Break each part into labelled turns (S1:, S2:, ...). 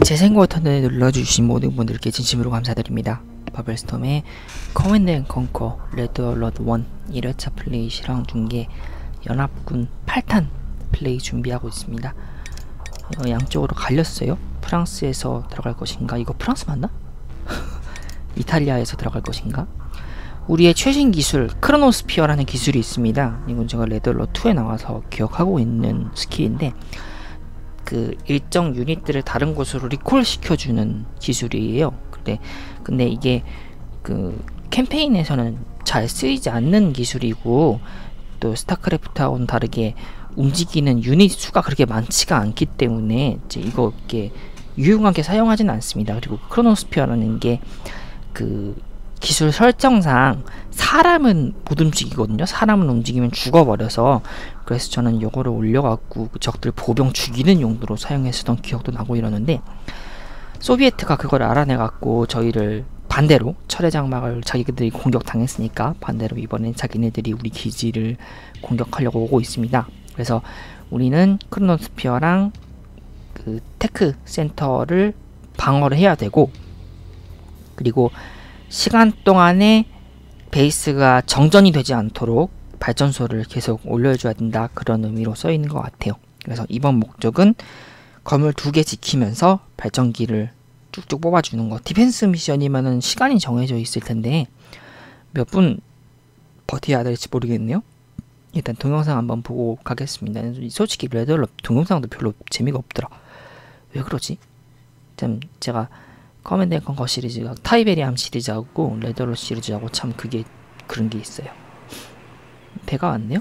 S1: 제 생고 버튼을 눌러주신 모든 분들께 진심으로 감사드립니다. 바벨스톰의 커맨드 앤 컨커 레드 얼럿 1 1회차 플레이 실황 중계 연합군 8탄 플레이 준비하고 있습니다. 양쪽으로 갈렸어요. 프랑스에서 들어갈 것인가? 이거 프랑스 맞나? 이탈리아에서 들어갈 것인가? 우리의 최신 기술 크로노스피어라는 기술이 있습니다. 이건 제가 레드 얼럿 2에 나와서 기억하고 있는 스킬인데 그 일정 유닛들을 다른 곳으로 리콜 시켜주는 기술이에요. 근데 이게 그 캠페인에서는 잘 쓰이지 않는 기술이고 또 스타크래프트하고는 다르게 움직이는 유닛 수가 그렇게 많지가 않기 때문에 이제 이거 이렇게 유용하게 사용하지는 않습니다. 그리고 크로노스피어라는 게 그 기술 설정상 사람은 못 움직이거든요. 사람은 움직이면 죽어버려서. 그래서 저는 요거를 올려갖고 적들 보병 죽이는 용도로 사용했었던 기억도 나고 이러는데, 소비에트가 그걸 알아내갖고 저희를 반대로 철의 장막을 자기들이 공격당했으니까 반대로 이번엔 자기네들이 우리 기지를 공격하려고 오고 있습니다. 그래서 우리는 크로노스피어랑 그 테크 센터를 방어를 해야 되고, 그리고 시간 동안에 베이스가 정전이 되지 않도록 발전소를 계속 올려줘야 된다, 그런 의미로 써있는 것 같아요. 그래서 이번 목적은 건물 2개 지키면서 발전기를 쭉쭉 뽑아주는 거. 디펜스 미션이면은 시간이 정해져 있을 텐데 몇 분 버텨야 될지 모르겠네요. 일단 동영상 한번 보고 가겠습니다. 솔직히 레드얼럿 동영상도 별로 재미가 없더라. 왜 그러지? 제가 커맨드 앤 컨커 시리즈가 타이베리암 시리즈하고 레드얼럿 시리즈하고 참 그런 게 있어요. 배가 왔네요?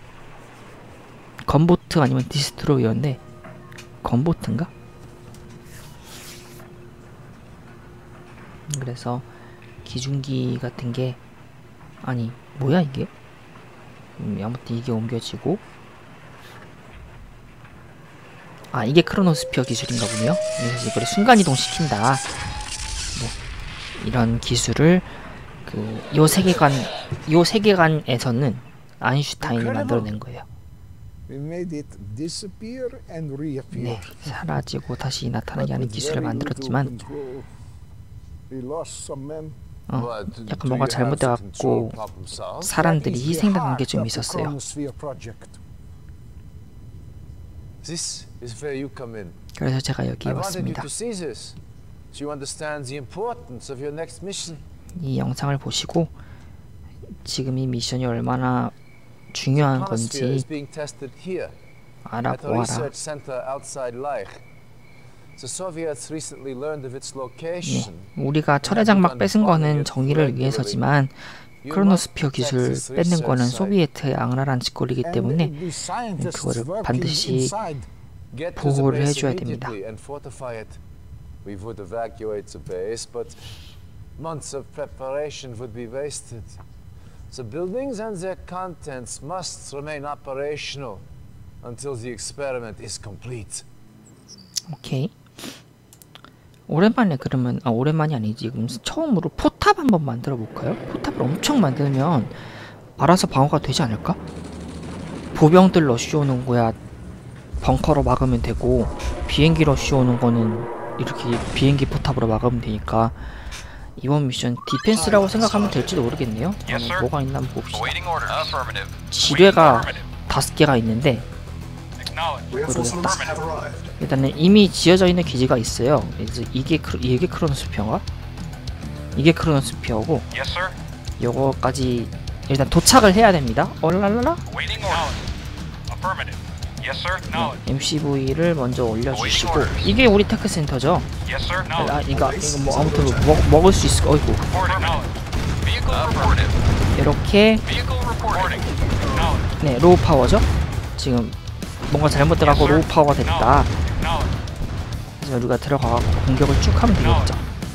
S1: 건보트 아니면 디스트로이어인데 건보트인가? 그래서 기중기 같은 게, 아니 뭐야 이게? 아무튼 이게 옮겨지고, 아 이게 크로노스피어 기술인가 보네요. 그래서 이걸 순간이동 시킨다, 뭐 이런 기술을 요 세계관에서는 아인슈타인이 만들어낸 거예요. 네, 사라지고 다시 나타나게 하는 기술을 만들었지만 약간 뭔가 잘못돼갖고 사람들이 희생당한 게 좀 있었어요. 그래서 제가 여기에 왔습니다. 이 영상을 보시고 지금 이 미션이 얼마나 중요한 건지 알아보아라. 네, 우리가 철의 장막 뺏은 거는 정의를 위해서지만 크로노스피어 기술 뺏는 거는 소비에트의 악랄한 짓거리이기 때문에 그거를 반드시 보호를 해줘야 됩니다.
S2: Months of preparation would be wasted. The buildings and their contents must remain operational until the experiment is complete.
S1: 오케이. 오랜만에 그러면 오랜만이 아니지, 지금 처음으로 포탑 한번 만들어 볼까요? 포탑을 엄청 만들면 알아서 방어가 되지 않을까? 보병들 러쉬 오는 거야 벙커로 막으면 되고, 비행기 러쉬 오는 거는 이렇게 비행기 포탑으로 막으면 되니까 이번 미션 디펜스라고 생각하면 될지도 모르겠네요. 뭐가 있나 한번 봅시다. 지뢰가 5개가 있는데 모르겠다. 일단은 이미 지어져 있는 기지가 있어요. 이게 크로노스피어인가? 이게 크로노스피어고, 요거까지 일단 도착을 해야 됩니다. 얼랄랄라? MCV를 먼저 올려주시고, 이게 우리 테크센터죠? 이거 뭐 아무튼 먹을 수 있을 거. 어이구. 이렇게 네, 로우 파워죠? 지금 뭔가 잘못돼갖고 로우 파워가 됐다. 그래서 우리가 들어가갖고 공격을 쭉 하면 되겠죠.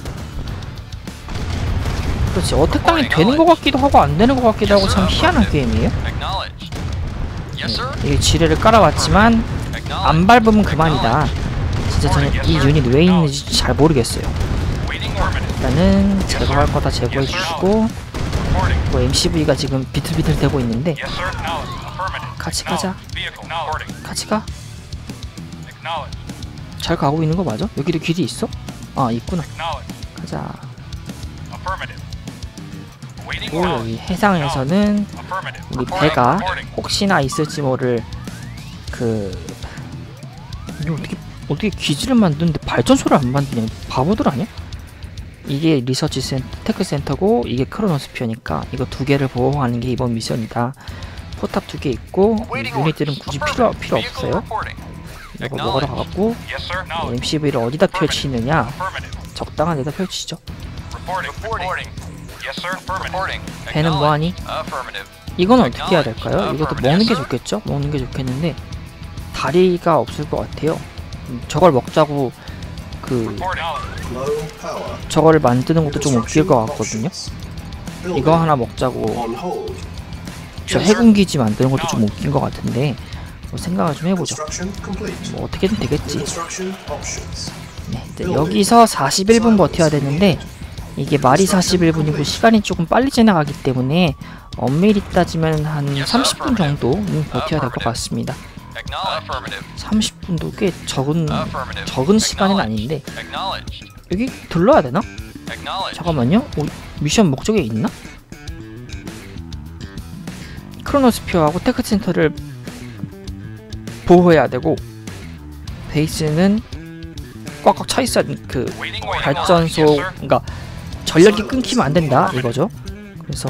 S1: 그렇지, 어택당이 되는 것 같기도 하고 안 되는 것 같기도 하고 참 희한한 게임이에요. 이게 지뢰를 깔아왔지만 안 밟으면 그만이다. 진짜 저는 이 유닛 왜 있는지 잘 모르겠어요. 일단은 제거할 거 다 제거해 주시고, 뭐 MCV가 지금 비틀비틀 되고 있는데 같이 가자. 같이 가. 잘 가고 있는 거 맞아? 여기도 길이 있어? 아, 있구나.
S3: Acknowledged.
S1: 가자.
S3: Affirmative. Awaiting
S1: 그리고
S3: orders.
S1: 여기 해상에서는
S3: Affirmative.
S1: 우리
S3: Reporting.
S1: 배가
S3: Reporting.
S1: 혹시나 있을지 모를 이거 어떻게 기지를 만드는데 발전소를 안 만드냐? 바보들 아니야? 이게 리서치 센터, 테크 센터고 이게 크로노스피어니까 이거 두 개를 보호하는 게 이번 미션이다. 포탑 두 개 있고 유닛들은 굳이 필요
S3: Vehicle
S1: 없어요.
S3: reporting.
S1: 이거 먹으러 가갖고
S3: Yes, sir. Acknowledged.
S1: MCV를 어디다 펼치느냐?
S3: Affirmative.
S1: 적당한 데다 펼치죠.
S3: Reporting. Reporting. Yes, sir. Affirmative.
S1: 배는 뭐하니?
S3: Affirmative.
S1: 이건 어떻게 해야 될까요? 이것도 먹는 게 좋겠죠? 먹는 게 좋겠는데 다리가 없을 것 같아요. 저걸 먹자고
S3: Reporting.
S1: 저거를 만드는 것도 좀 웃길 것 같거든요. 이거 하나 먹자고 저 해군기지 만드는 것도 좀 웃긴 것 같은데 뭐 생각을 좀 해보죠. 뭐 어떻게든 되겠지. 네, 여기서 41분 버텨야 되는데 이게 말이 41분이고 시간이 조금 빨리 지나가기 때문에 엄밀히 따지면 한 30분 정도는 버텨야 될 것 같습니다.
S3: Affirmative.
S1: 30분도 꽤 적은
S3: Affirmative.
S1: 시간은 아닌데
S3: Acknowledged.
S1: 여기 들러야 되나?
S3: Acknowledged.
S1: 잠깐만요. 미션 목적에 있나? 크로노스피어하고 테크센터를 보호해야 되고 베이스는 꽉꽉 차 있어야
S3: Waiting order.
S1: 발전소
S3: Yes, sir.
S1: 그러니까 전력이 끊기면 안 된다 이거죠. 그래서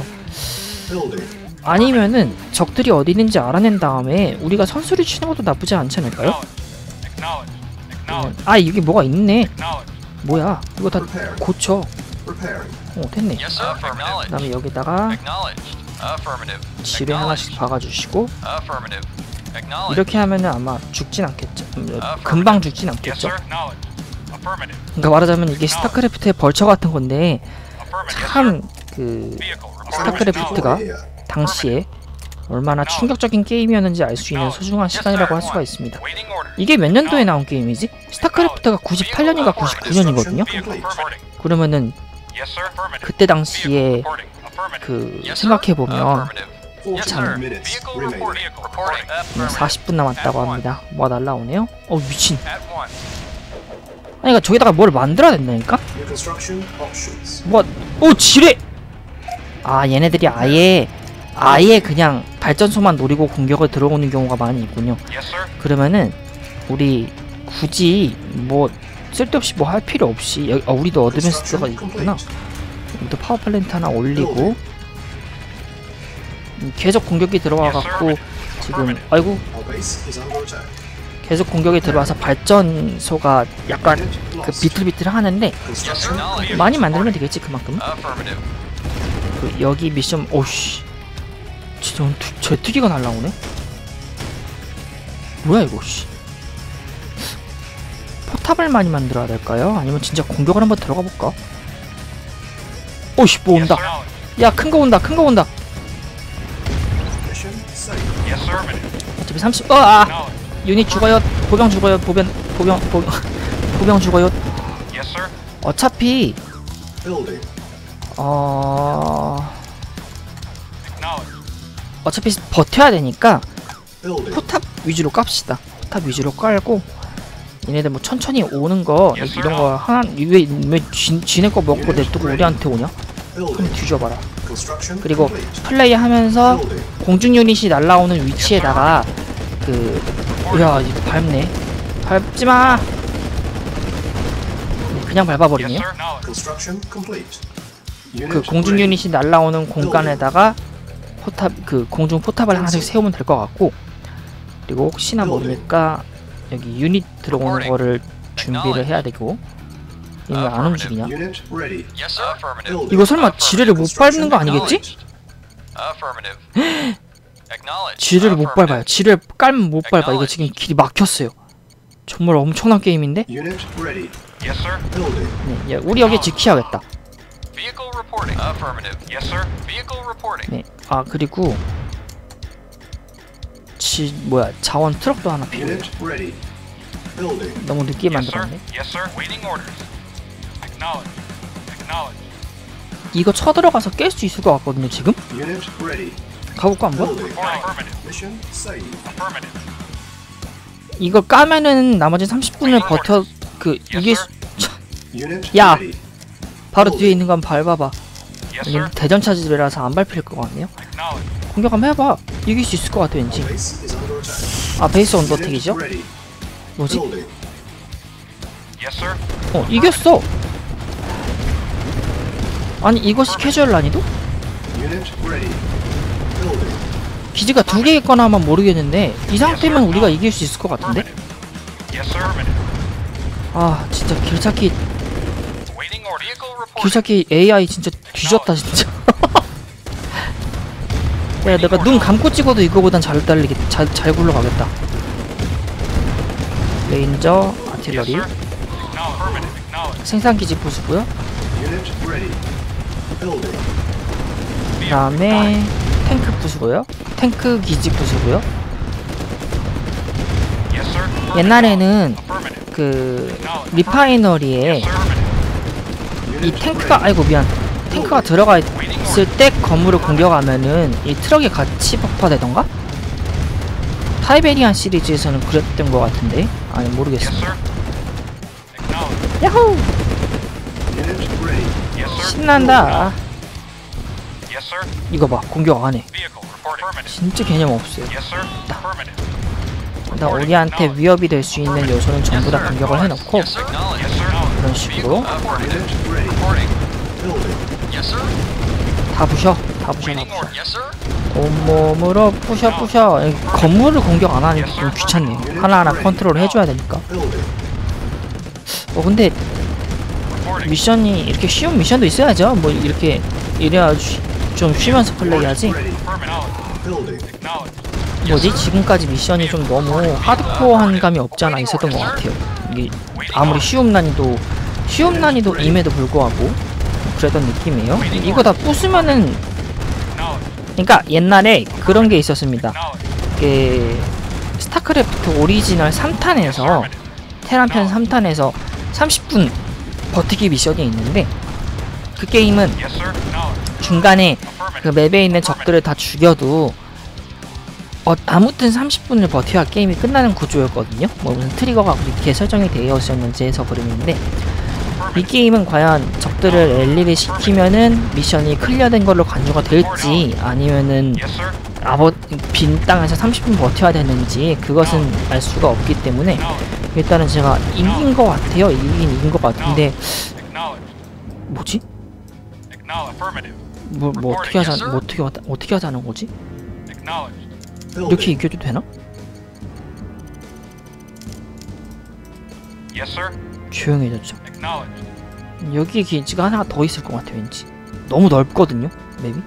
S1: 아니면은 적들이 어디 있는지 알아낸 다음에 우리가 선수를 치는 것도 나쁘지 않지 않을까요?
S3: Acknowledged. Acknowledged.
S1: 아 이게 뭐가 있네.
S3: Acknowledged.
S1: 뭐야 이거 다 고쳐. 됐네.
S3: Yes, sir. Acknowledged.
S1: 그 다음에 여기다가
S3: Acknowledged. Affirmative.
S1: 지뢰 하나씩 박아주시고
S3: Affirmative. Acknowledged.
S1: 이렇게 하면은 아마 죽진 않겠죠. 금방 죽진
S3: Yes,
S1: 않겠죠.
S3: sir. Acknowledged. Affirmative.
S1: 그러니까 말하자면 이게 스타크래프트의 벌처 같은 건데
S3: Affirmative.
S1: 참
S3: Vehicle reporting.
S1: 스타크래프트가 당시에 얼마나 충격적인 게임이었는지 알 수 있는 소중한 시간이라고 할 수가 있습니다.
S3: Waiting order.
S1: 이게 몇 년도에 나온 게임이지? 스타크래프트가 98년인가 99년이거든요.
S3: Vehicle reporting.
S1: 그러면은
S3: Yes, sir. Affirmative.
S1: 그때 당시에
S3: Reporting. Affirmative.
S1: 그
S3: Yes, sir.
S1: 생각해보면
S3: Affirmative. Yes,
S1: 참
S3: sir. Vehicle reporting. Reporting. Affirmative.
S1: 40분 남았다고 합니다. 뭐가 날라오네요? 미친.
S3: At one.
S1: 아니 그러니까 저기다가 뭘 만들어야 된다니까? 지뢰! 아 얘네들이 아예 그냥 발전소만 노리고 공격을 들어오는 경우가 많이 있군요.
S3: Yes, sir.
S1: 그러면은 우리 굳이 뭐 쓸데없이 뭐 할 필요 없이 우리도 어드밴스드가 있구나. 여기도 파워플랜트 하나 올리고 계속 공격이 들어와갖고 지금 아이고 계속 공격이 들어와서 발전소가 약간 그 비틀비틀 하는데
S3: Yes, sir.
S1: 많이 만들면 되겠지 그만큼.
S3: Affirmative.
S1: 여기 미션 오씨 진짜 제트기가 날라오네. 뭐야 이거 씨. 포탑을 많이 만들어야 될까요? 아니면 진짜 공격을 한번 들어가 볼까? 오씨 뭐 온다. 야 큰 거 온다.
S3: Yes, sir. Affirmative.
S1: 어차피 30
S3: Acknowledged.
S1: 유닛 죽어요. 보병 죽어요. 보병 죽어요.
S3: Yes, sir.
S1: 어차피
S3: Acknowledged.
S1: 어차피 버텨야 되니까 포탑 위주로 깝시다. 포탑 위주로 깔고 얘네들 뭐 천천히 오는 거 이런 거 하나 왜 지네 거 먹고 냅두고 우리한테 오냐? 한번 뒤져봐라. 그리고 플레이하면서 공중 유닛이 날라오는 위치에다가 야 이거 밟네. 밟지마. 그냥 밟아버리네.
S3: Yes, sir. Acknowledged.
S1: 그 공중 유닛이 날라오는 공간에다가 포탑 공중 포탑을 하나씩 세우면 될 것 같고 그리고 혹시나 모르니까 여기 유닛 들어오는 거를 준비를 해야 되고 얘는 왜 안 움직이냐?
S3: Yes, sir. Affirmative.
S1: 이거 설마 지뢰를 못 밟는 거 아니겠지?
S3: Affirmative. Acknowledged.
S1: 지뢰를 못 밟아요.
S3: Affirmative.
S1: 지뢰를 깔면 못 밟아. 이거 지금 길이 막혔어요. 정말 엄청난 게임인데?
S3: Yes, sir.
S1: 네, 우리 여기 지켜야겠다.
S3: Vehicle reporting. Affirmative. Yes, sir. Vehicle reporting.
S1: 네, 그리고 자원 트럭도 하나 필요해. 너무 늦게
S3: Yes, sir.
S1: 만들었네.
S3: Yes, sir. Waiting orders. Acknowledged. Acknowledged.
S1: 이거 쳐들어가서 깰 수 있을 것 같거든요. 지금 가볼까 한번?
S3: Affirmative. Affirmative.
S1: 이걸 까면은 나머지 30분을 버텨 그 이길 수.
S4: Unit
S1: 야!
S4: ready.
S1: 바로 뒤에 있는 거 한번 밟아봐.
S3: Yes,
S1: 여기
S3: sir.
S1: 대전 차지라서 안 밟힐 것 같네요.
S3: Acknowledged.
S1: 공격 한번 해봐. 이길 수 있을 것 같아 왠지.
S4: Base is under attack.
S1: 아 베이스
S4: Unit
S1: 언더택이죠?
S4: ready.
S1: 뭐지?
S4: Building.
S3: Yes, sir.
S1: 이겼어. 아니 이것이 캐주얼 난이도?
S4: Unit ready. Building.
S1: 기지가 2개 있거나만 모르겠는데 이 상태면 우리가 이길 수 있을 것 같은데?
S3: Affirmative. Yes, sir. Affirmative.
S1: 아 진짜 길찾기
S3: Waiting order. Vehicle reporting.
S1: 길찾기 AI 진짜 뒤졌다 진짜. 야 내가 눈 감고 찍어도 이거보단 잘 잘 굴러가겠다. 레인저
S3: Yes,
S1: 아틸러리
S3: sir. Affirmative. Acknowledged.
S1: 생산기지 부수고요.
S4: Unit ready. Building.
S1: 그 다음에 탱크 부수고요. 탱크 기지 부수고요.
S3: Yes, sir. Affirmative.
S1: 옛날에는
S3: Affirmative.
S1: 그 리파이너리에
S3: Yes, sir. Affirmative.
S1: 이 탱크가 아이고 미안 탱크가 들어가 있을 때 건물을 공격하면은 이 트럭이 같이 폭파되던가? 타이베리안 시리즈에서는 그랬던 것 같은데 아니
S3: Yes,
S1: 모르겠습니다.
S3: sir. Acknowledged.
S1: 야호!
S4: Unit ready.
S3: Yes, sir.
S1: 신난다.
S3: Yes, sir.
S1: 이거 봐 공격 안 해.
S3: Vehicle reporting. Affirmative.
S1: 진짜 개념 없어요.
S3: Yes, sir. Affirmative.
S1: 일단 우리한테 위협이 될 수 있는 요소는 전부 다 공격을 해놓고
S3: Yes, sir. Yes, sir.
S1: 이런 식으로
S3: Affirmative.
S4: Unit ready.
S3: Reporting.
S4: Building.
S3: Yes, sir.
S1: 다 부셔. 다 부셔. 다
S3: Waiting
S1: 부셔.
S3: order. Yes, sir.
S1: 온몸으로 부셔. 이 건물을 공격 안 하니까 좀 귀찮네요. 하나하나 컨트롤 해줘야 되니까.
S4: Building.
S1: 근데
S3: Reporting.
S1: 미션이 이렇게 쉬운 미션도 있어야죠. 뭐 이렇게 이래야 좀 쉬면서 플레이하지.
S4: Ready.
S3: Affirmative.
S4: Building.
S3: Acknowledged.
S1: 뭐지? 지금까지 미션이 좀 너무 하드코어한 감이 없지 않아 있었던 것 같아요. 이게 아무리 쉬운 난이도임에도 불구하고 그랬던 느낌이에요. 이거 다 부수면은
S3: Acknowledged.
S1: 그러니까 옛날에 그런 게 있었습니다.
S3: Acknowledged.
S1: 그 스타크래프트 오리지널 3탄에서 테란편 3탄에서 30분 버티기 미션이 있는데 그 게임은
S3: Yes, sir. Acknowledged.
S1: 중간에 그
S3: Affirmative.
S1: 맵에 있는 적들을 다 죽여도 아무튼 30분을 버텨야 게임이 끝나는 구조였거든요. 뭐 무슨 트리거가 그렇게 설정이 되어 있었는지 해서 그랬는데 이 게임은 과연 적들을 랠리를 시키면은 미션이 클리어된 걸로 간주가 될지 아니면은
S3: Yes, sir.
S1: 빈 땅에서 30분 버텨야 되는지 그것은 알 수가 없기 때문에
S3: Acknowledged.
S1: 일단은 제가 이긴 것 같아요. 이긴 것 같은데
S3: Acknowledged.
S1: 뭐지?
S3: Acknowledged. Affirmative.
S1: 뭐 어떻게 하자는 거지?
S3: Acknowledged.
S1: 이렇게 이겨도 되나?
S3: Yes, sir.
S1: 조용해졌죠.
S3: Acknowledged.
S1: 여기 기지가 하나 더 있을 것 같아 왠지. 너무 넓거든요 맵이.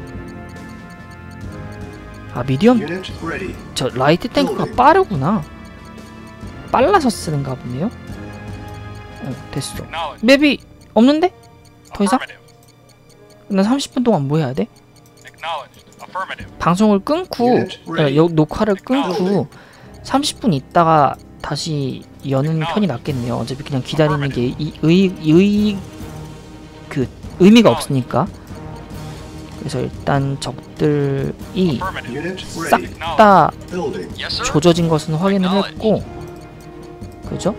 S1: 아 미디엄
S4: Unit ready.
S1: 저 라이트 탱크가 빠르구나. 빨라서 쓰는가 보네요. 됐어.
S3: Acknowledged.
S1: 맵이 없는데? 더 이상?
S3: Affirmative.
S1: 나 30분 동안 뭐 해야 돼?
S3: Acknowledged. Affirmative.
S1: 방송을 끊고
S4: Unit ready.
S1: 녹화를 끊고 30분 있다가 다시 여는 편이 낫겠네요. 어차피 그냥 기다리는 게 의미가 없으니까. 그래서 일단 적들이
S3: Affirmative.
S4: Unit
S1: 싹
S4: ready.
S1: 다
S4: Building.
S3: Yes, sir.
S1: 조져진 것은 확인을 했고, 그죠?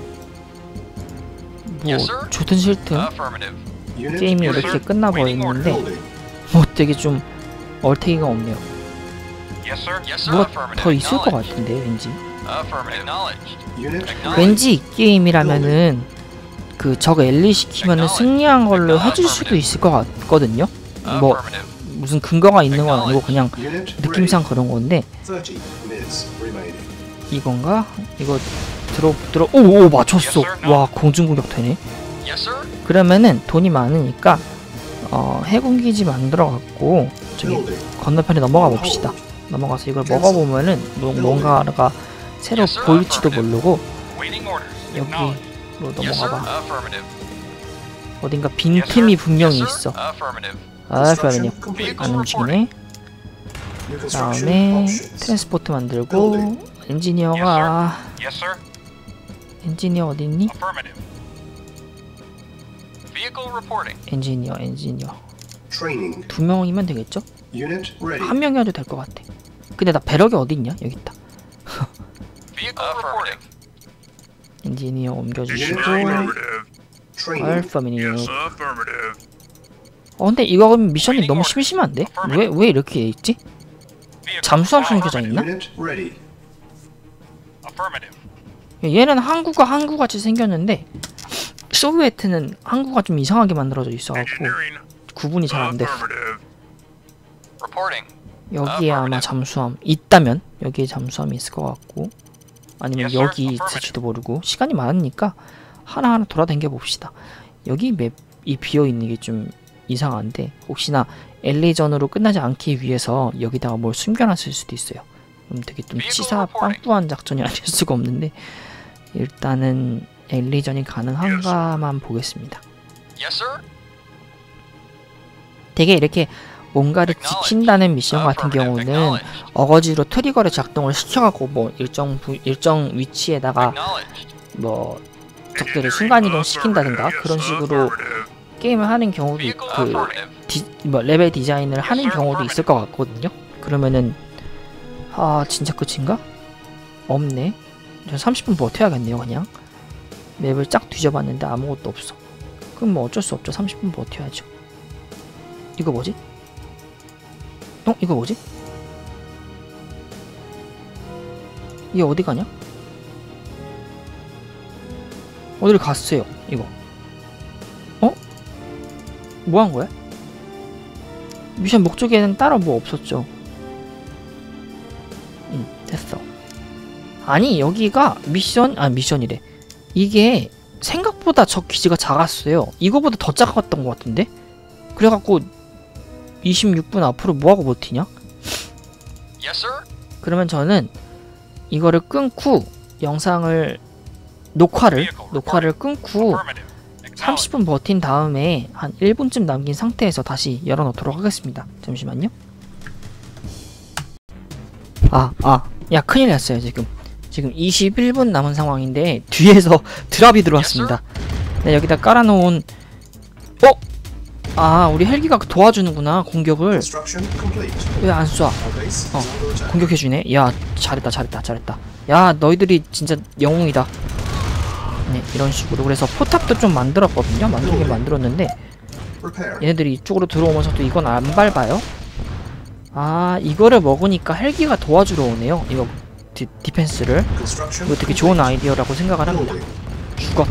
S1: 뭐
S3: Yes, sir.
S1: 좋든 싫든
S3: Affirmative.
S4: Unit
S1: 게임이
S4: ready.
S1: 이렇게 끝나버렸는데
S4: Building.
S1: 뭐 되게 좀 얼테기가 없네요.
S3: Yes, sir. Yes, sir.
S1: 뭐가
S3: Affirmative.
S1: 더 있을 것
S3: Acknowledged.
S1: 같은데 왠지.
S3: Affirmative. Acknowledged.
S4: Unit
S3: Acknowledged.
S1: 왠지 이 게임이라면은 그 적 엘리 시키면은 승리한 걸로 해줄 수도 있을 것 같거든요. 뭐
S3: Affirmative.
S1: 무슨 근거가 있는 건 아니고 그냥
S4: Unit ready.
S1: 느낌상 그런 건데
S4: 30 minutes remaining.
S1: 이건가? 이거 오 맞췄어.
S3: Yes, sir.
S1: 와 공중공격 되네.
S3: Yes, sir.
S1: 그러면은 돈이 많으니까 해군기지 만들어 갖고 저기
S4: Building.
S1: 건너편에 넘어가 봅시다. 넘어가서 이걸 먹어보면은 뭔가가 새로
S3: Yes, sir.
S1: 보일지도 모르고
S3: Waiting orders.
S1: 여기로
S3: Acknowledged. Yes, sir.
S1: 넘어가봐.
S3: Affirmative.
S1: 어딘가
S3: Yes,
S1: 빈틈이
S3: sir.
S1: 분명히
S3: Yes,
S1: 있어.
S3: sir. Affirmative.
S1: 잠깐만요.
S4: complete.
S1: 안 움직이네.
S4: New construction
S1: 다음에
S4: options.
S1: 트랜스포트 만들고 엔지니어가
S3: Yes, sir.
S1: 엔지니어 어딨니?
S3: Affirmative. Vehicle reporting.
S1: 엔지니어
S4: Training.
S1: 2명이면 되겠죠?
S4: Unit ready.
S1: 한 명이어도 될 것 같아. 근데 나 배럭이 어디 있냐? 여기 있다.
S3: Vehicle Affirmative.
S1: 엔지니어 옮겨주시고
S4: Training.
S1: 알파미니어. 근데 이거 미션이 너무 심심한데? 왜 이렇게 돼 있지?
S3: Vehicle
S1: 잠수함
S3: powered.
S1: 숨겨져 있나?
S4: Unit ready.
S3: Affirmative.
S1: 얘는 항구같이 생겼는데 소비에트는 항구가 좀 이상하게 만들어져 있어갖고 구분이 잘 안 돼.
S3: Reporting.
S1: 여기에 아마 잠수함 있다면 여기에 잠수함이 있을 것 같고 아니면
S3: Yes, sir.
S1: 여기
S3: Affirmative.
S1: 있을지도 모르고 시간이 많으니까 하나하나 돌아다녀 봅시다. 여기 맵이 비어있는 게 좀 이상한데 혹시나 엘리전으로 끝나지 않기 위해서 여기다가 뭘 숨겨놨을 수도 있어요. 그럼 되게 좀 치사 빵꾸한 작전이 아닐 수가 없는데 일단은 엘리전이 가능한가만 보겠습니다.
S3: Yes, sir.
S1: 되게 이렇게 뭔가를 지킨다는 미션 같은 경우는 어거지로 트리거를 작동을 시켜갖고 뭐 일정 위치에다가
S3: Acknowledged.
S1: 뭐 적들을 순간이동 시킨다든가 그런 식으로 게임을 하는 경우도
S3: Vehicle
S1: 그
S3: affirmative.
S1: 레벨 디자인을 하는 경우도 있을 것 같거든요. 그러면은 진짜 끝인가? 없네. 저 30분 버텨야겠네요. 그냥 맵을 쫙 뒤져봤는데 아무것도 없어. 그럼 뭐 어쩔 수 없죠. 30분 버텨야죠. 이거 뭐지? 이거 뭐지? 이게 어디 가냐? 어디를 갔어요, 이거. 뭐 한 거야? 미션 목적에는 따로 뭐 없었죠. 됐어. 아니, 여기가 미션이래. 이게 생각보다 적 기지가 작았어요. 이거보다 더 작았던 것 같은데? 그래갖고 26분 앞으로 뭐하고 버티냐?
S3: Yes, sir.
S1: 그러면 저는 이거를 끊고 영상을 녹화를 끊고
S3: Affirmative. Acknowledged.
S1: 30분 버틴 다음에 한 1분쯤 남긴 상태에서 다시 열어놓도록 하겠습니다. 잠시만요. 야, 큰일 났어요. 지금 21분 남은 상황인데 뒤에서 드랍이 들어왔습니다. 네, 여기다 깔아놓은 우리 헬기가 도와주는구나. 공격을
S4: Construction complete.
S1: 왜 안 쏴?
S4: Our base is under attack.
S1: 공격해주네. 야, 잘했다. 야, 너희들이 진짜 영웅이다. 네, 이런 식으로. 그래서 포탑도 좀 만들었거든요. 만들었는데
S4: Repair.
S1: 얘네들이 이쪽으로 들어오면서도 이건 안 밟아요. 이거를 먹으니까 헬기가 도와주러 오네요. 이거 디펜스를.
S4: Construction
S1: 이거 되게 좋은 아이디어라고 생각을 합니다. 죽어.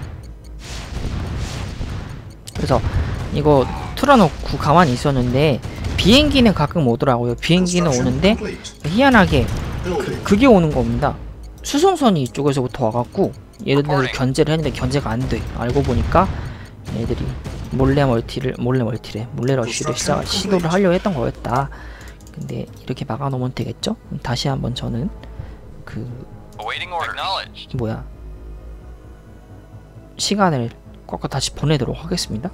S1: 그래서 이거 틀어놓고 가만히 있었는데 비행기는 가끔 오더라고요. 비행기는 오는데 희한하게 그게 오는 겁니다. 수송선이 이쪽에서부터 와갖고 얘네들 견제를 했는데 견제가 안 돼. 알고 보니까 얘네들이 몰래 러쉬를 시도를 하려고 했던 거였다. 근데 이렇게 막아놓으면 되겠죠? 다시 한번 저는
S3: Awaiting orders. Acknowledged.
S1: 시간을 꺾어 다시 보내도록 하겠습니다.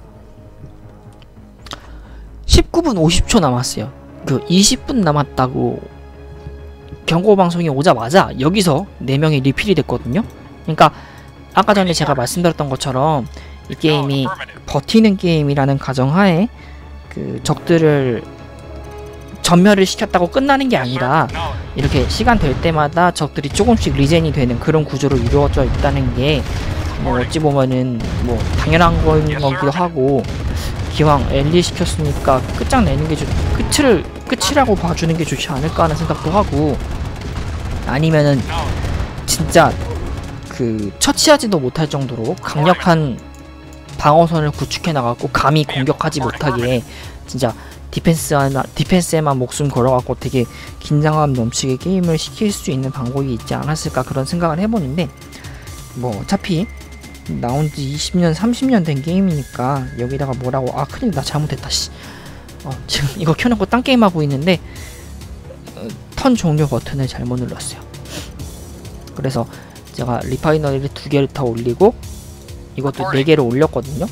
S1: 19분 50초 남았어요. 20분 남았다고 경고방송이 오자마자 여기서 4명이 리필이 됐거든요. 그러니까 아까 전에 제가 말씀드렸던 것처럼 이 게임이 버티는 게임이라는 가정하에 적들을 전멸을 시켰다고 끝나는 게 아니라 이렇게 시간 될 때마다 적들이 조금씩 리젠이 되는 그런 구조로 이루어져 있다는 게 뭐 어찌 보면은 뭐 당연한 거기도 하고 기왕 엘리 시켰으니까 끝장내는 게 끝이라고 봐주는 게 좋지 않을까 하는 생각도 하고 아니면은 진짜 처치하지도 못할 정도로 강력한 방어선을 구축해 나가고 감히 공격하지 못하게 진짜 디펜스에만 목숨 걸어갖고 되게 긴장감 넘치게 게임을 시킬 수 있는 방법이 있지 않았을까 그런 생각을 해보는데 뭐 어차피 나온지 20년 30년 된 게임이니까 여기다가 뭐라고 큰일 나 잘못했다 지금 이거 켜놓고 딴 게임 하고 있는데 턴 종료 버튼을 잘못 눌렀어요. 그래서 제가 리파이너리를 2개를 더 올리고 이것도 4개를 올렸거든요.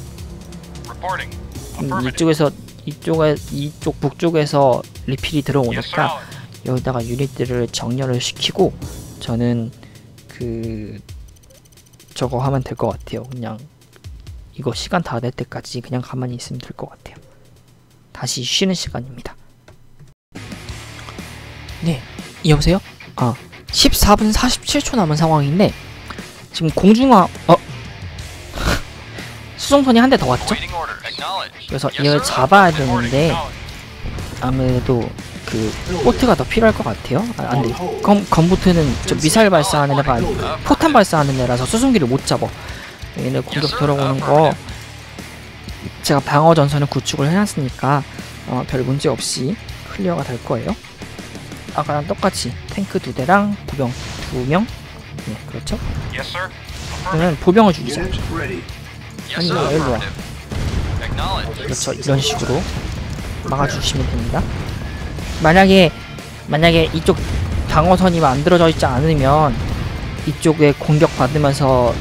S1: 이쪽 북쪽에서 리필이 들어오니까 여기다가 유닛들을 정렬을 시키고 저는 저거 하면 될 것 같아요. 그냥 이거 시간 다 될 때까지 그냥 가만히 있으면 될 것 같아요. 다시 쉬는 시간입니다. 네, 여보세요? 14분 47초 남은 상황인데 지금 공중화 수송선이 한 대 더 왔죠?
S3: Waiting orders. Acknowledged.
S1: 그래서
S3: Yes,
S1: 이걸
S3: sir.
S1: 잡아야
S3: Orders
S1: 되는데
S3: acknowledged.
S1: 아무래도 그 보트가 더 필요할 것 같아요. 안돼. 건보트는 저 미사일 발사하는 애가 아니고 포탄 발사하는 애라서 수송기를 못 잡아. 얘네 공격 들어오는 거 제가 방어 전선을 구축을 해놨으니까 별 문제 없이 클리어가 될 거예요. 아까랑 똑같이 탱크 2대랑 보병 2명. 네, 그렇죠.
S3: Yes, sir.
S1: 그러면 보병을 죽이자.
S4: Unit ready.
S3: Yes, sir.
S1: 아니, 일로 와.
S3: Affirmative. Acknowledged.
S1: 그렇죠. 이런 식으로 막아주시면 됩니다. 만약에 이쪽 방어선이 만들어져 있지 않으면 이쪽에 공격 받으면서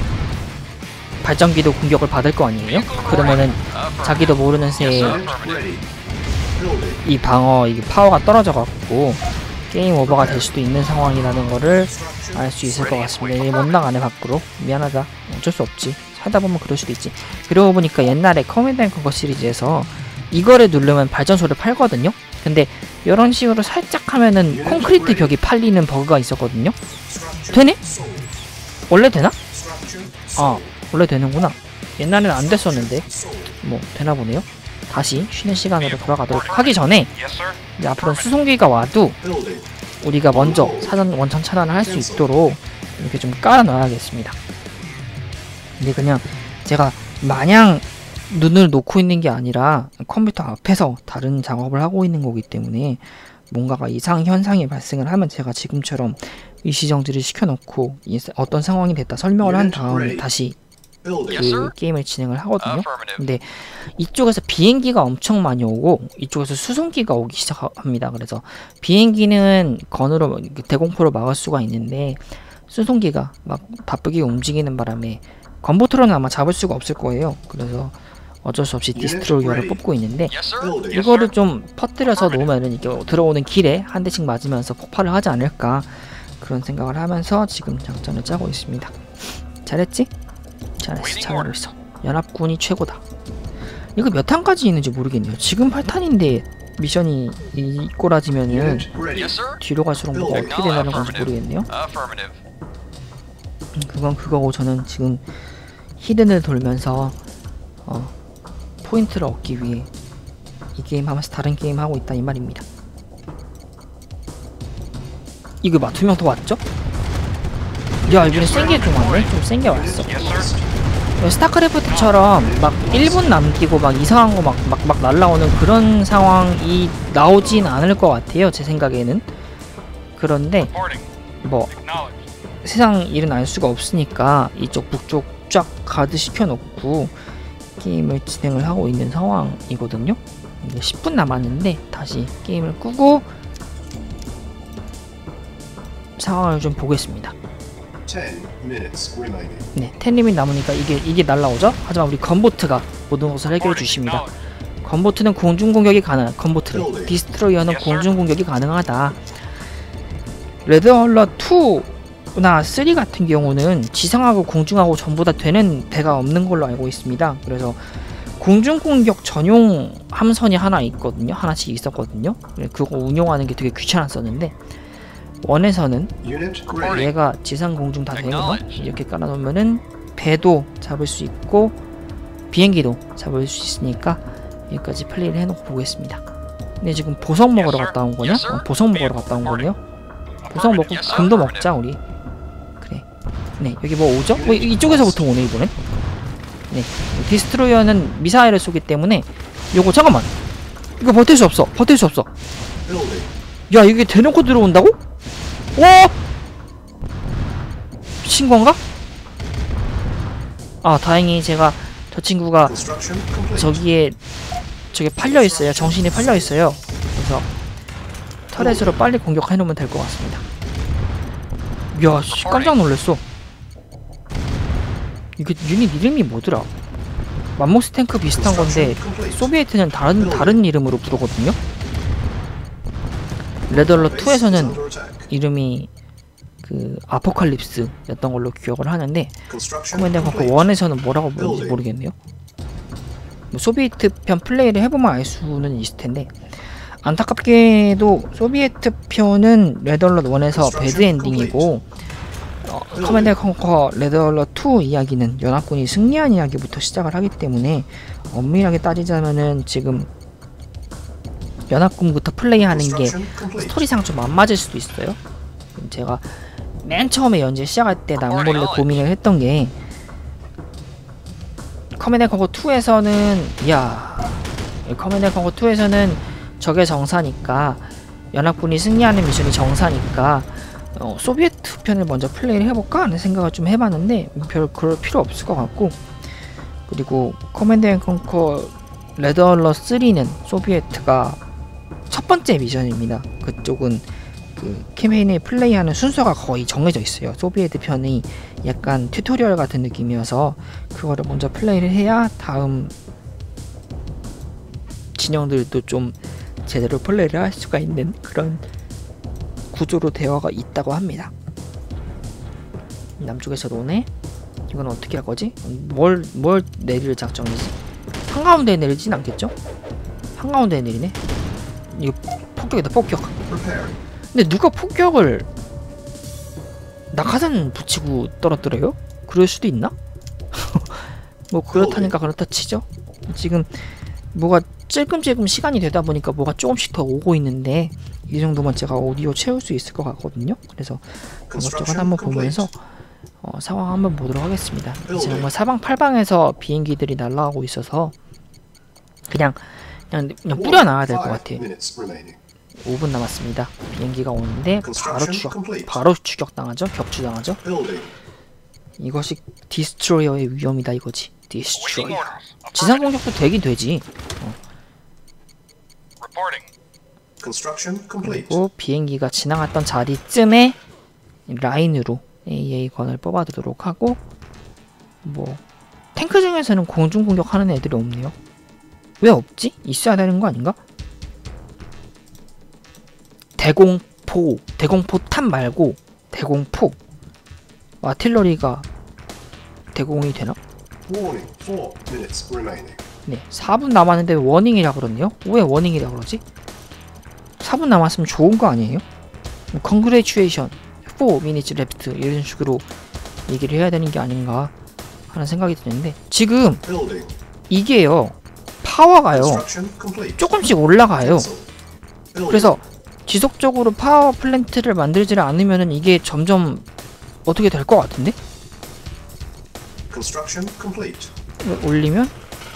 S1: 발전기도 공격을 받을 거 아니에요? 그러면은 자기도 모르는 새에
S4: Unit ready. Building.
S1: 이 방어 이 파워가 떨어져 갖고 게임 오버가 될 수도 있는 상황이라는 거를 알 수 있을 것 같습니다. 얘 못 나가네 밖으로. 미안하다. 어쩔 수 없지. 살다 보면 그럴 수도 있지. 그러고 보니까 옛날에 커맨드 앤 컨커 시리즈에서 이거를 누르면 발전소를 팔거든요. 근데 이런 식으로 살짝 하면은 콘크리트 벽이 팔리는 버그가 있었거든요. 되네? 원래 되나? 아, 원래 되는구나. 옛날에는 안 됐었는데 뭐 되나 보네요. 다시 쉬는 시간으로 돌아가도록 하기 전에
S3: Yes, sir.
S1: 이제 앞으로 수송기가 와도
S4: Building.
S1: 우리가 먼저 사전 원천 차단을 할 수 있도록 이렇게 좀 깔아 놔야겠습니다. 근데 그냥 제가 마냥 눈을 놓고 있는 게 아니라 컴퓨터 앞에서 다른 작업을 하고 있는 거기 때문에 뭔가가 이상 현상이 발생을 하면 제가 지금처럼 의시정지를 시켜놓고 어떤 상황이 됐다 설명을 한 다음에 다시
S4: Building.
S1: 그 게임을 진행을 하거든요.
S3: Affirmative.
S1: 근데 이쪽에서 비행기가 엄청 많이 오고 이쪽에서 수송기가 오기 시작합니다. 그래서 비행기는 건으로 대공포로 막을 수가 있는데 수송기가 막 바쁘게 움직이는 바람에 건보트로는 아마 잡을 수가 없을 거예요. 그래서 어쩔 수 없이 디스트로이어를 뽑고 있는데
S3: Yes, sir.
S4: Building.
S1: 이거를 좀 퍼뜨려서 놓으면은 이게 들어오는 길에 한 대씩 맞으면서 폭발을 하지 않을까 그런 생각을 하면서 지금 작전을 짜고 있습니다. 잘했지? 잘했어. 잘하고 있어. 연합군이 최고다. 이거 몇 탄까지 있는지 모르겠네요. 지금 8탄인데 미션이 이 꼬라지면은
S4: Unit ready.
S3: Yes, sir.
S1: 뒤로 갈수록 뭐가 어떻게 되는 건지 모르겠네요.
S3: Affirmative.
S1: 그건 그거고 저는 지금 히든을 돌면서 포인트를 얻기 위해 이 게임 하면서 다른 게임 하고 있다 이 말입니다. 이거 막 2명 더 왔죠? 야 이번에 센 게 좀 왔네? 좀 센 게 왔어.
S3: Yes, sir.
S1: 스타크래프트처럼 막 1분 남기고 막 이상한 거 막 날라오는 그런 상황이 나오진 않을 것 같아요. 제 생각에는. 그런데
S3: Reporting.
S1: 뭐
S3: Acknowledged.
S1: 세상 일은 알 수가 없으니까 이쪽 북쪽 쫙 가드 시켜놓고 게임을 진행을 하고 있는 상황이거든요. 이제 10분 남았는데 다시 게임을 끄고 상황을 좀 보겠습니다.
S4: 10 minutes remaining.
S1: 네, 10리밋 남으니까 이게 날라오죠? 하지만 우리 건보트가 모든 것을 해결해 주십니다. 건보트는 공중 공격이 가능한 건보트를 디스트로이어는 공중 공격이 가능하다. 레드 얼럿 2나 3 같은 경우는 지상하고 공중하고 전부 다 되는 배가 없는 걸로 알고 있습니다. 그래서 공중 공격 전용 함선이 하나 있거든요. 하나씩 있었거든요. 그거 운용하는 게 되게 귀찮았었는데 원에서는
S4: Unit ready.
S1: 얘가 지상 공중 다 되는 거 이렇게 깔아놓으면은 배도 잡을 수 있고 비행기도 잡을 수 있으니까 여기까지 플레이를 해놓고 보겠습니다. 근데 지금 보석 먹으러 갔다 온 거냐? 보석 먹으러 갔다 온 거네요. 보석 먹고 금도 먹자 우리. 그래. 네 여기 뭐 오죠? 뭐 이쪽에서부터 오네 이번엔. 네 디스트로이어는 미사일을 쏘기 때문에 요거 잠깐만 이거 버틸 수 없어. 버틸 수 없어.
S4: Building.
S1: 야 이게 대놓고 들어온다고? 와! 미친 건가? 아 다행히 제가 저 친구가
S4: Construction complete.
S1: 저게 팔려 있어요. 정신이 팔려 있어요. 그래서 터렛으로 빨리 공격해 놓으면 될 것 같습니다. 야, 씨, 깜짝 놀랐어. 이게 유닛 이름이 뭐더라? 맘모스 탱크 비슷한 건데 소비에트는 다른 이름으로 부르거든요. 레드얼럿 2에서는
S4: Under attack.
S1: 이름이 그 아포칼립스였던 걸로 기억을 하는데
S4: Construction
S1: 커맨드 앤 컨커
S4: complete.
S1: 1에서는 뭐라고 부르는지 모르겠네요. 뭐 소비에트 편 플레이를 해보면 알 수는 있을 텐데 안타깝게도 소비에트 편은 레드얼럿 1에서 배드 엔딩이고 커맨드 앤 컨커 레드얼럿 2 이야기는 연합군이 승리한 이야기부터 시작을 하기 때문에 엄밀하게 따지자면은 지금 연합군부터 플레이하는 게 스토리상 좀 안 맞을 수도 있어요. 제가 맨 처음에 연재 시작할 때 남몰래 고민을 했던 게 커맨드 앤 컨커 2에서는 커맨드 앤 컨커 2에서는 적의 정사니까 연합군이 승리하는 미션이 정사니까 소비에트 편을 먼저 플레이를 해볼까 하는 생각을 좀 해봤는데 별 그럴 필요 없을 것 같고, 그리고 커맨드 앤 컨커 레드얼럿 3는 소비에트가 첫 번째 미션입니다. 그쪽은 그 캠페인을 플레이하는 순서가 거의 정해져 있어요. 소비에트 편이 약간 튜토리얼 같은 느낌이어서 그거를 먼저 플레이를 해야 다음 진영들도 좀 제대로 플레이를 할 수가 있는 그런 구조로 되어가 있다고 합니다. 남쪽에서도 오네? 이건 어떻게 할 거지? 뭘 내릴 작정이지? 한가운데에 내리진 않겠죠? 한가운데에 내리네? 이거 폭격이다, 폭격. 근데 누가 폭격을 낙하산 붙이고 떨어뜨려요? 그럴 수도 있나? 뭐 그렇다니까 그렇다 치죠? 지금 뭐가 찔끔찔끔 시간이 되다 보니까 뭐가 조금씩 더 오고 있는데 이 정도만 제가 오디오 채울 수 있을 것 같거든요. 그래서 그것저것 한번 보면서 상황 한번 보도록 하겠습니다. 지금 뭐 사방팔방에서 비행기들이 날아가고 있어서 그냥 뿌려놔야 될 것 같아. 5분 남았습니다. 비행기가 오는데 바로 추격당하죠. 격추당하죠. 이것이 디스트로이어의 위험이다 이거지. 디스트로이어. 지상 공격도 되긴 되지. 그리고 비행기가 지나갔던 자리쯤에 라인으로 AA건을 뽑아두도록 하고, 뭐 탱크 중에서는 공중 공격하는 애들이 없네요. 왜 없지? 있어야 되는 거 아닌가? 대공포탄 말고 대공포 아틸러리가 대공이 되나? 네, 4분 남았는데 워닝이라 그러네요. 왜 워닝이라 그러지? 4분 남았으면 좋은 거 아니에요? Congratulation 4 minutes left 이런 식으로 얘기를 해야 되는 게 아닌가 하는 생각이 드는데, 지금 이게요 파워가요 조금씩 올라가요. 그래서 지속적으로 파워 플랜트를 만들지를 않으면은 이게 점점 어떻게 될 것 같은데? 올리면?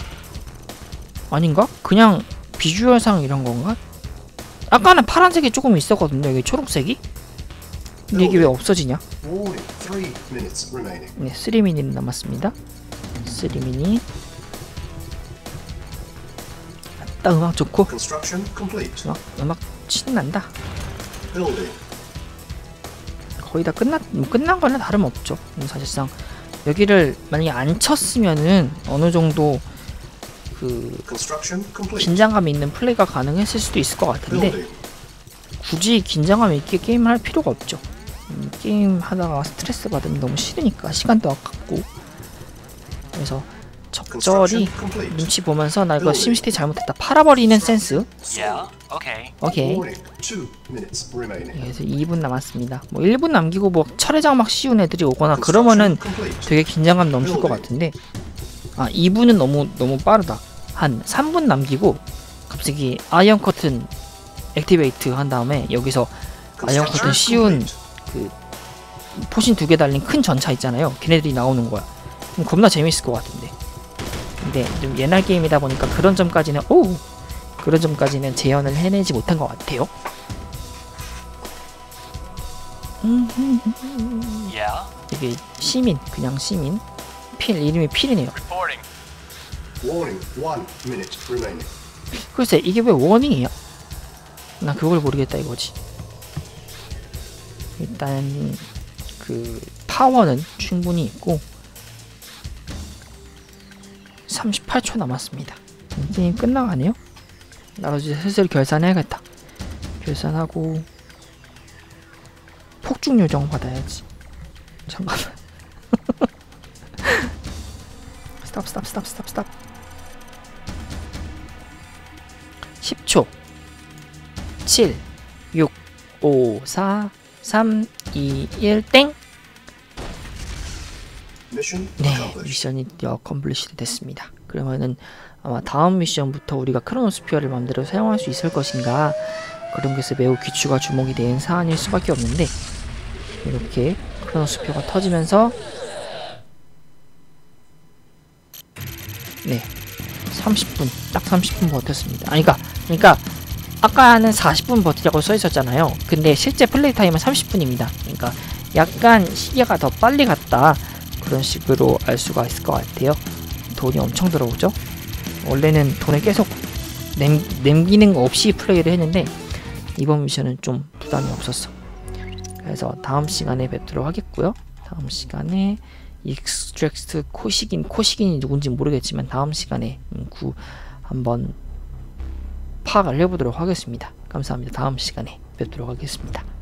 S1: 아닌가? 그냥 비주얼상 이런 건가? 아까는 파란색이 조금 있었거든요. 여기 초록색이? 근데 이게 왜 없어지냐? 네, 3미닛 남았습니다. 3미닛. 딱 음악 좋고 음악 신난다. 거의 다 끝난 거는 다름없죠. 사실상 여기를 만약에 안 쳤으면은 어느 정도 그 긴장감 있는 플레이가 가능했을 수도 있을 것 같은데 굳이 긴장감 있게 게임을 할 필요가 없죠. 게임 하다가 스트레스 받으면 너무 싫으니까 시간도 아깝고. 그래서 적절히 눈치 보면서 나 이거 심시티 잘못했다 팔아버리는 센스. 오케이. 그래서 2분 남았습니다. 뭐 1분 남기고 뭐 철회장막 씌운 애들이 오거나 그러면은 되게 긴장감 넘칠 것 같은데, 2분은 너무 빠르다. 한 3분 남기고 갑자기 아이언 커튼 액티베이트 한 다음에 여기서 아이언 커튼 씌운 그 포신 2개 달린 큰 전차 있잖아요. 걔네들이 나오는 거야. 그럼 겁나 재밌을 것 같은데. 근데 좀 옛날 게임이다 보니까 그런 점까지는 재현을 해내지 못한 것 같아요. 이게 시민, 그냥 시민. 이름이 필이네요. 글쎄 이게 왜 워닝이야? 나 그걸 모르겠다 이거지. 일단 그 파워는 충분히 있고 38초 남았습니다. 게임 끝나가네요. 나도 이제 슬슬 결산해야겠다. 결산하고 폭죽 요정 받아야지. 잠깐만. 스탑. 10초. 7 6 5 4 3 2 1 땡.
S4: Mission
S1: 네,
S4: accomplished.
S1: 미션이 컴플리트 됐습니다. 그러면은 아마 다음 미션부터 우리가 크로노스피어를 맘대로 사용할 수 있을 것인가, 그런 것에 매우 귀추가 주목이 된 사안일 수밖에 없는데, 이렇게 크로노스피어가 터지면서 네 30분, 딱 30분 버텼습니다. 아니 그러니까 아까는 40분 버티라고 써 있었잖아요. 근데 실제 플레이 타임은 30분입니다. 그러니까 약간 시계가 더 빨리 갔다, 그런 식으로 알 수가 있을 것 같아요. 돈이 엄청 들어오죠. 원래는 돈을 계속 남기는 거 없이 플레이를 했는데 이번 미션은 좀 부담이 없었어. 그래서 다음 시간에 뵙도록 하겠고요. 다음 시간에 익스트랙트 코시긴이 누군지 모르겠지만 다음 시간에 한번 파악을 해보도록 하겠습니다. 감사합니다. 다음 시간에 뵙도록 하겠습니다.